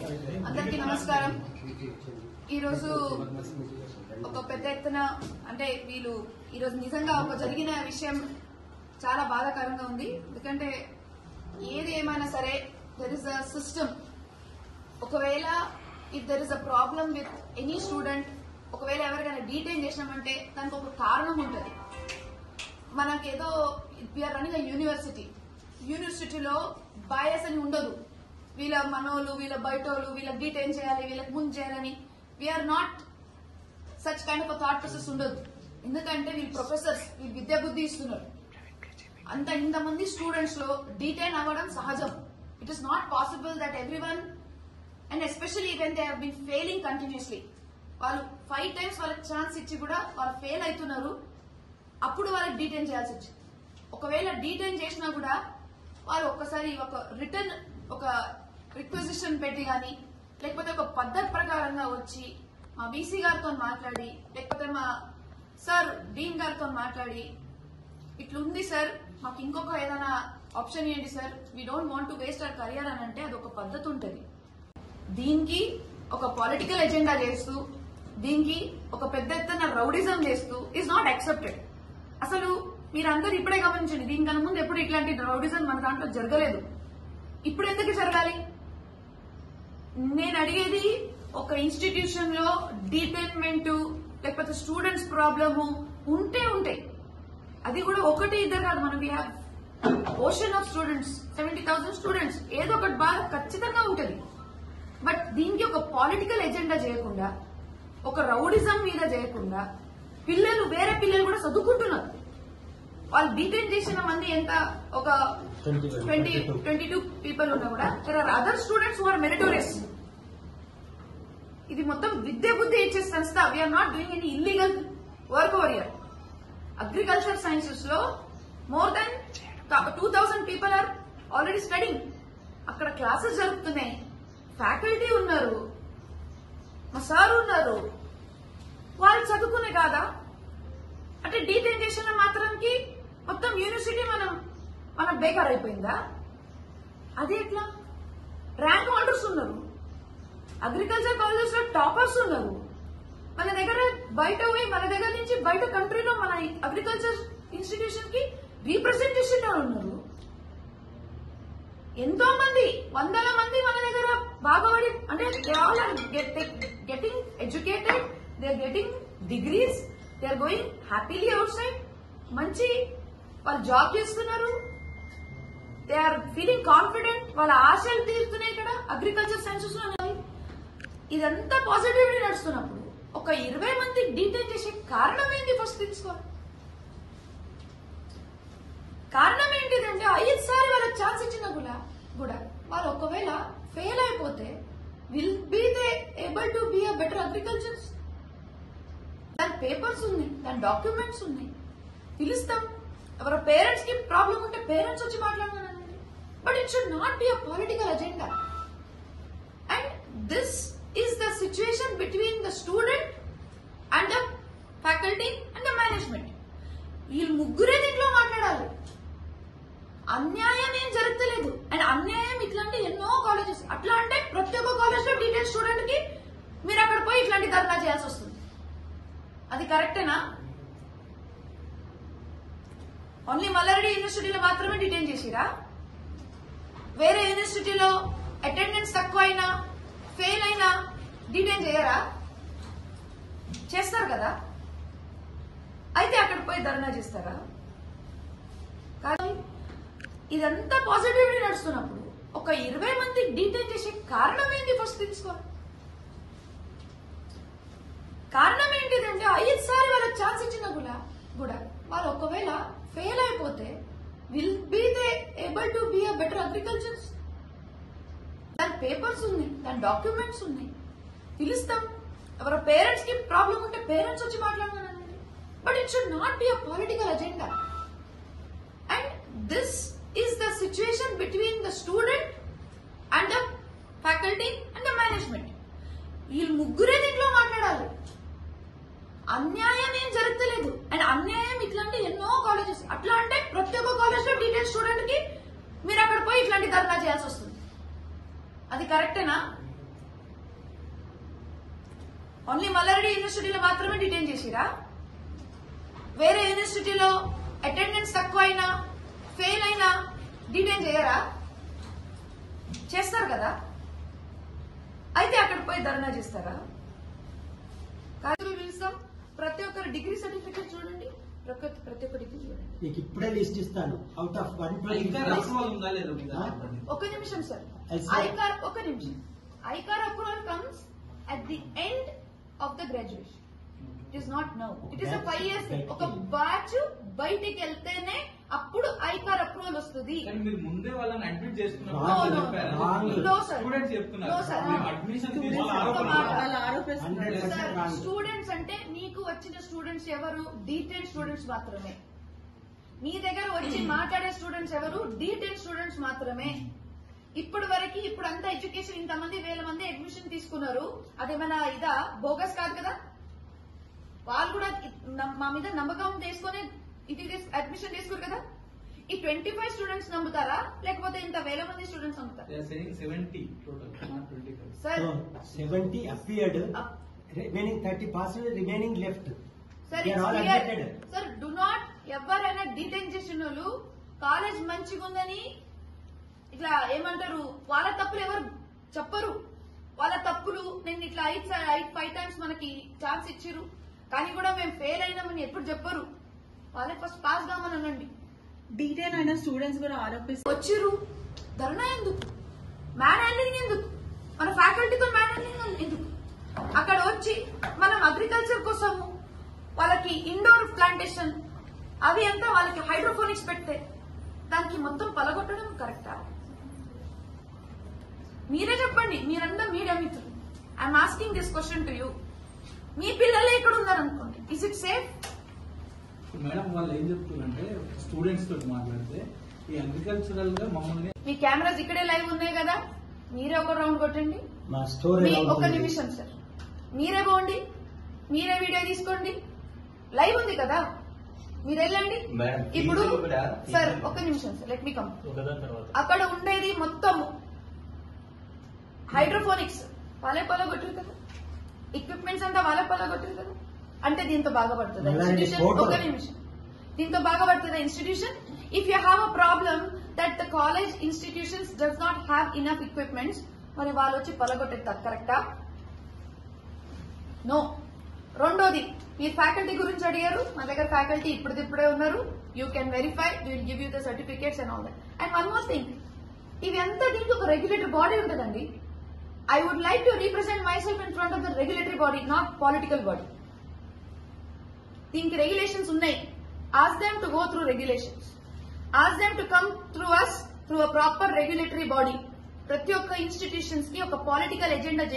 అందరికీ నమస్కారం. ఈరోజు ఒక పెద్ద ఎత్తున అంటే వీళ్ళు ఈరోజు నిజంగా ఒక జరిగిన విషయం చాలా బాధాకరంగా ఉంది. ఎందుకంటే ఏది ఏమైనా సరే దెర్ ఇస్ అ సిస్టమ్. ఒకవేళ if there is a problem with any student, ఒకవేళ ఎవరికైనా డీటైన్ చేసినామంటే దానికి ఒక కారణం ఉంటుంది. మనకేదో వీఆర్ రన్నింగ్ అ యూనివర్సిటీలో బయాస్ అని ఉండదు. వీళ్ళ మనోళ్ళు, వీళ్ళ బయటోళ్ళు, వీళ్ళకి డీటైన్ చేయాలి, వీళ్ళకి ముందు చేయాలని we are not such kind of thought process ఉండదు. ఎందుకంటే వీళ్ళు ప్రొఫెసర్స్, వీళ్ళు విద్యా బుద్ధి ఇస్తున్నారు. ఇంతమంది స్టూడెంట్స్ లో డీటైన్ అవ్వడం సహజం. It is not possible that everyone, and especially when they have been failing continuously. వాళ్ళు 5 times వాళ్ళకి ఛాన్స్ ఇచ్చి కూడా వాళ్ళు ఫెయిల్ అవుతున్నారు. అప్పుడు వాళ్ళకి డీటైన్ చేయాల్సి వచ్చింది. ఒకవేళ డీటైన్ చేసినా కూడా వాళ్ళు ఒక్కసారి ఒక రిటర్న్ ఒక రిక్వెజిషన్ పెట్టి గానీ, లేకపోతే ఒక పద్ధతి ప్రకారంగా వచ్చి మా బీసీ గారితో మాట్లాడి, లేకపోతే మా సార్ డీన్ గారితో మాట్లాడి, ఇట్లుంది సార్, మాకు ఇంకొక ఏదైనా ఆప్షన్ ఏంటి sir, we don't want to waste our career అని అంటే అది ఒక పద్ధతి ఉంటుంది. దీనికి ఒక పొలిటికల్ ఎజెండా చేస్తూ, దీనికి ఒక పెద్ద ఎత్తున రౌడిజం చేస్తూ ఈజ్ నాట్ యాక్సెప్టెడ్. అసలు మీరందరూ ఇప్పుడే గమనించండి, దీనికన్నా ముందు ఎప్పుడు ఇట్లాంటి రౌడిజం మన దాంట్లో జరగలేదు. ఇప్పుడు ఎందుకు జరగాలి? నేను అడిగేది, ఒక ఇన్స్టిట్యూషన్ లో డీటైన్మెంట్ లేకపోతే స్టూడెంట్స్ ప్రాబ్లము ఉంటే ఉంటాయి. అది కూడా ఒకటి ఇద్దరు కాదు. మనం we have ocean of students, 70,000 students. ఏదో ఒకటి బాధ ఖచ్చితంగా ఉంటుంది. బట్ దీనికి ఒక పొలిటికల్ ఎజెండా చేయకుండా, ఒక రౌడిజం మీద చేయకుండా, వేరే పిల్లలు కూడా చదువుకుంటున్నారు. వాళ్ళు డీటైన్ చేసిన మంది ఎంత, ఒక 22 పీపుల్ ఉన్నా కూడా there are other students who are meritorious. ఇది మొత్తం విద్యా బుద్ధి ఇచ్చే సంస్థ. We are not doing any illegal work over here. Agriculture sciences లో more than 2,000 people are already studying. అక్కడ క్లాసెస్ జరుగుతున్నాయి, ఫ్యాకల్టీ ఉన్నారు, మా సార్ ఉన్నారు. వాళ్ళు చదువుకునే కాదా? అంటే డీటైన్ చేసిన మాత్రానికి మొత్తం యూనివర్సిటీ మనం బేకార్ అయిపోయిందా? అదే ఎట్లా? ర్యాంక్ హోల్డర్స్ ఉన్నారు, అగ్రికల్చర్ కాలేజెస్ లో టాపర్స్ ఉన్నారు. మన దగ్గర బయట పోయి, మన దగ్గర నుంచి బయట కంట్రీలో మన అగ్రికల్చర్ ఇన్స్టిట్యూషన్ కి రీప్రజెంటేషన్ ఉన్నారు. ఎంతో మంది, వందల మంది మన దగ్గర బాగుపడి, అంటే they all are getting educated, they are getting degrees, they are going happily outside. మంచి వాళ్ళు జాబ్ చేస్తున్నారు, దే ఆర్ ఫీలింగ్ కాన్ఫిడెంట్, వాళ్ళ ఆశలు తీరుతున్నాయి. ఇక్కడ అగ్రికల్చర్ సైన్సెస్ లో ఇదంతా పాజిటివ్లీ నడుస్తున్నప్పుడు ఒక 20 మంది డీటైన్ చేసే కారణం ఏంటి? ఫస్ట్ తెలుసుకోవాలి. కారణం ఏంటిదంటే 5 సార్లు వాళ్ళకి ఛాన్స్ ఇచ్చినా కూడా వాళ్ళు ఒకవేళ ఫెయిల్ అయిపోతే will be they able to be a better agriculture? దాని పేపర్స్ ఉన్నాయి, దాని డాక్యుమెంట్స్ ఉన్నాయి, పిలుస్తాం. ఎవరో పేరెంట్స్ కి ప్రాబ్లం ఉంటే పేరెంట్స్ వచ్చి మాట్లాడుతున్నారండి. But it should not be a political agenda. And this is the situation between the student and the faculty and the management. వీళ్ళు ముగ్గురే దీంట్లో మాట్లాడాలి. అన్యాయం ఏం జరగలేదు. అండ్ అన్యాయం ఇట్లాంటి ఎన్నో కాలేజెస్. అట్లా అంటే ప్రతి ఒక్క కాలేజ్ లో డీటెయిల్ స్టూడెంట్ కి మీరు అక్కడ పోయి ఇట్లాంటి ధర్నా చేయాల్సి వస్తుంది. అది కరెక్టేనా? ఓన్లీ మల్లారెడ్డి యూనివర్సిటీలో మాత్రమే డిటైన్ చేసిరా? వేరే యూనివర్సిటీలో అటెండెన్స్ తక్కువ అయినా, ఫెయిల్ అయినా డిటైన్ చేయరా? చేస్తారు కదా. అయితే అక్కడ పోయి ధర్నా చేస్తారా? కానీ ఇదంతా పాజిటివ్లీ నడుస్తున్నప్పుడు ఒక 20 మంది డీటైన్ చేసే కారణం ఏంటి? ఫస్ట్ తెలుసుకోవాలి. కారణం ఏంటిదంటే 5 సార్లు వాళ్ళకి ఛాన్స్ ఇచ్చినా కూడా వాళ్ళు ఒకవేళ ఫెయిల్ అయిపోతే will be they able to be a better agriculture? దాని పేపర్స్ ఉన్నాయి, దాని డాక్యుమెంట్స్ ఉన్నాయి, పిలుస్తాం. ఎవరో పేరెంట్స్ కి ప్రాబ్లం ఉంటే పేరెంట్స్ వచ్చి మాట్లాడుతున్నారండి. But it should not be a political agenda. And this is the situation between the student and the faculty and the management. వీళ్ళు ముగ్గురే దీంట్లో మాట్లాడాలి. అన్యాయం ఏం జరగలేదు. అండ్ అన్యాయం ఇట్లాంటి ఎన్నో కాలేజెస్. అట్లా అంటే ప్రతి ఒక్క కాలేజ్ లో డీటెయిల్ స్టూడెంట్ కి మీరు అక్కడ పోయి ఇట్లాంటి ధర్నా చేయాల్సి వస్తుంది. అది కరెక్టేనా? ఓన్లీ మల్లారెడ్డి యూనివర్సిటీలో మాత్రమే డిటైన్ చేసిరా? వేరే యూనివర్సిటీలో అటెండెన్స్ తక్కువ అయినా ఫెయిల్ అయినా డిటైన్ చేయరా? చేస్తారు కదా. అయితే అక్కడ పోయి ధర్నా చేస్తారా? కాదు పిలుస్తాం. ప్రతి ఒక్కరు డిగ్రీ సర్టిఫికేట్ చూడండి, ప్రతి ఒక్క డిగ్రీ చూడండి. మీకు ఇప్పుడే లిస్ట్ ఇస్తాను. అవుట్ ఆఫ్ 120 ఒక నిమిషం సార్. ఒక నిమిషం. ICAR approval comes at the end of the graduation. It is not now. It is a 5 years thing. ఒక బ్యాచ్ బయటికి వెళ్తేనే అప్పుడు ఐకార్ అప్రూవల్ వస్తుంది. మీరు ముందే వాళ్ళని అడ్మిట్ చేస్తున్నారు. స్టూడెంట్స్ అంటే మీకు వచ్చిన స్టూడెంట్స్ ఎవరు? డీటెయిల్ స్టూడెంట్స్ మాత్రమే. మీ దగ్గర వచ్చి మాట్లాడే స్టూడెంట్స్ ఎవరు? డీటెయిల్ స్టూడెంట్స్ మాత్రమే. ఇప్పుడు వరకు ఇప్పుడు అంతా ఎడ్యుకేషన్ ఇంతమంది 1000 మంది అడ్మిషన్ తీసుకున్నారు. అదేమైనా ఇదా? బోగస్ కాదు కదా. వాళ్ళు కూడా మా మీద నమ్మకం తీసుకుని ఇది అడ్మిషన్ తీసుకోరు కదా. ఈ 25 స్టూడెంట్స్ నమ్ముతారా లేకపోతే ఇంత 1000 మంది స్టూడెంట్స్ నమ్ముతారా? 70 total, not 25. Sir 70 appeared, remaining 30% remaining left. Sir They are all admitted. Sir do not ఎవరైనా డిటైన్ చేసిన వాళ్ళు కాలేజ్ మంచిగా ఉందని ఇట్లా ఏమంటారు, వాళ్ళ తప్పులు ఎవరు చెప్పరు. వాళ్ళ తప్పులు నేను ఇట్లా 5 టైమ్స్ మనకి ఛాన్స్ ఇచ్చిరు కానీ కూడా మేము ఫెయిల్ అయినామని ఎప్పుడు చెప్పరు. వాళ్ళే ఫస్ట్ పాస్ కామని అనండి. డీటెయిల్ అయిన స్టూడెంట్స్ కూడా ఆరోపిస్తారు. వచ్చిరు ధర్నా ఎందుకు? మ్యాన్ హ్యాండ్లింగ్ ఎందుకు? మన ఫ్యాకల్టీతో మ్యాన్ హ్యాండ్లింగ్ ఎందుకు? అక్కడ వచ్చి మనం అగ్రికల్చర్ కోసము వాళ్ళకి ఇండోర్ ప్లాంటేషన్ అవి అంతా వాళ్ళకి హైడ్రోఫోనిక్స్ పెడితే దానికి మొత్తం పలగొట్టడం కరెక్టా? మీరే చెప్పండి. మీరంతా మీడియా మిత్రులు. I'm asking this question to you. మీ పిల్లలే ఇక్కడ ఉన్నారనుకోండి, ఇస్ ఇట్ సేఫ్? మేడం వాళ్ళు ఏం చెప్తున్నారంటే స్టూడెంట్స్ తోటి మాట్లాడితే ఈ అగ్రికల్చరల్ గా మమ్మల్ని మీ కెమెరాస్ ఇక్కడే లైవ్ ఉన్నాయి కదా, మీరే ఒక రౌండ్ కొట్టండి. మా స్టోరీ ఒక నిమిషం సార్, మీరే పోండి, మీరే వీడియో తీసుకోండి. లైవ్ ఉంది కదా, మీరు వెళ్ళండి. ఇప్పుడు సార్ ఒక నిమిషం సార్, లెట్ మీ కమ్. అక్కడ ఉండేది మొత్తం హైడ్రోఫోనిక్స్ వాళ్ళే పొలగొట్టారు కదా, ఎక్విప్మెంట్స్ అంతా వాళ్ళే పొలగొట్టారు కదా. అంటే దీంతో బాగుపడుతుంది ఇన్స్టిట్యూషన్. ఒక నిమిషం, దీంతో బాగుపడుతుంది institution. If you have a problem that the college institutions does not have enough equipments, మరి వాళ్ళు వచ్చి పొలగొట్టేది కరెక్టా? నో. రెండోది, మీరు ఫ్యాకల్టీ గురించి అడిగారు. మా దగ్గర ఫ్యాకల్టీ ఇప్పుడే ఉన్నారు. You can verify, will give you the certificates and all that. And one more thing, ఇవి అంతా దీనికి ఒక రెగ్యులేటరీ బాడీ ఉంటుందండి. I would like to represent myself in front of the regulatory body, not political body. దీనికి regulations ఉన్నాయి. Ask them to go through regulations. Ask them to come through us through a proper regulatory body. ప్రతి ఒక్క institutions కి ఒక political agenda